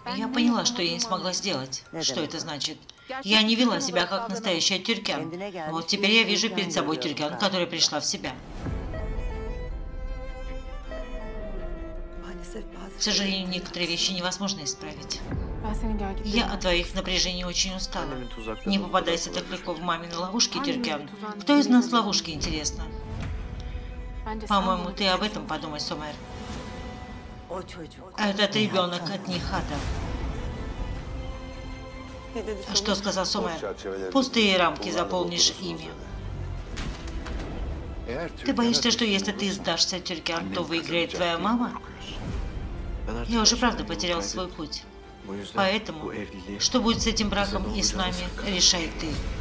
Я поняла, что я не смогла сделать. Что это значит? Я не вела себя как настоящая тюркян. Вот теперь я вижу перед собой тюркян, которая пришла в себя. К сожалению, некоторые вещи невозможно исправить. Я от твоих напряжений очень устала. Не попадайся так легко в мамины ловушки, тюркян. Кто из нас в ловушке, интересно? По-моему, ты об этом подумай, Сомер. Этот ребенок от Нихата. Что сказал Сомер? Пустые рамки заполнишь ими. Ты боишься, что если ты сдашься, тюркян, то выиграет твоя мама? Я уже правда потерял свой путь. Поэтому, что будет с этим браком и с нами, решай ты.